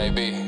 JB.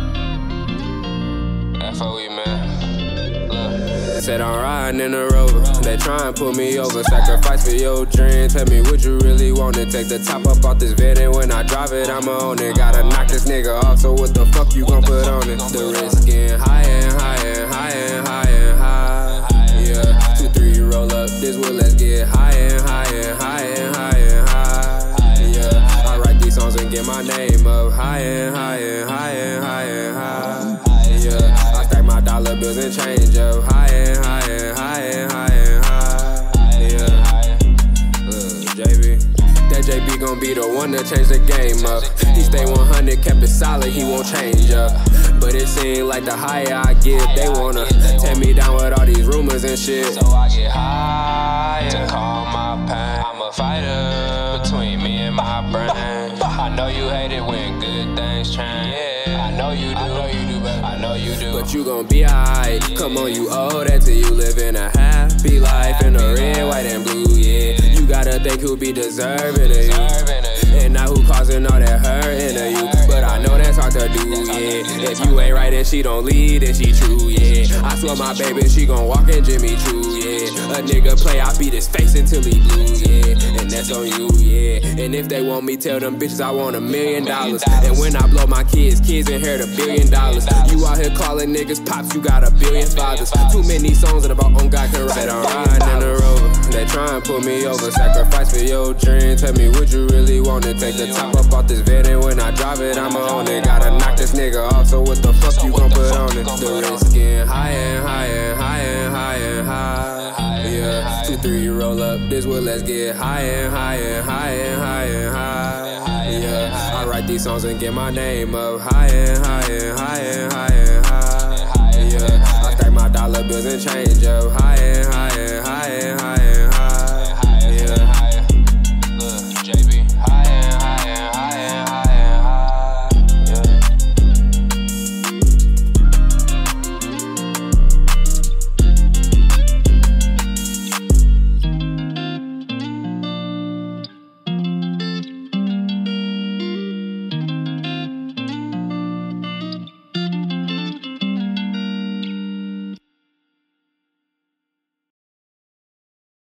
FOE, man. Look. Said I'm riding in a Rover. They try and pull me over. Sacrifice for your dream. Tell me what you really want it. Take the top up off this vid, and when I drive it, I'ma own it. Gotta knock this nigga off, so what the fuck you gon' put on it? The risk getting higher and higher and higher and higher and high. Yeah, 2, 3, roll up this wood. Let's get higher and higher and higher and higher and high. Yeah, I write these songs and get my name up higher and higher and higher and higher and high. Yeah, I stack my dollar bills and change up higher and higher and higher and higher and high. Yeah, JB. That JB gon' be the one to change the game up. He stay 100, kept it solid, he won't change up. But it seems like the higher I get, they wanna tear me down with all these rumors and shit. So I get high to calm my pain. I'm a fighter between me and my brain. I know you hate it when good things change. Yeah, I know you do. I know you do, baby. I know you do. But you gon' be alright. Come on, you owe that till you live in a happy life. In the red, white, and blue, yeah. You gotta think who be deserving of you, and not who causing all that hurting of you. But I know that's hard to do, yeah. If you ain't right and she don't lead, then she true, yeah. I swear my baby, she gon' walk in Jimmy Choo, yeah. A nigga play, I beat his face until he blue, yeah. And that's on you, yeah. And if they want me, tell them bitches I want $1 million. And when I blow my kids inherit $1 billion. You out here calling niggas pops, you got $1 billion fathers. Too many songs and about on God can write. I'm riding in a Rover. They try and pull me over. Sacrifice for your dream. Tell me what you really want it. Take the top up off this vid, and when I drive it, I'ma own it. Gotta knock this nigga off, so what the fuck you gon' put on it? The risk getting higher and higher and higher and higher and high. Yeah, 2, 3, roll up this wood. Let's get higher and higher and higher and higher and high. Yeah, I write these songs and get my name up higher and higher and higher and higher and high. Yeah, I stack my dollar bills and change up higher and higher and higher and higher.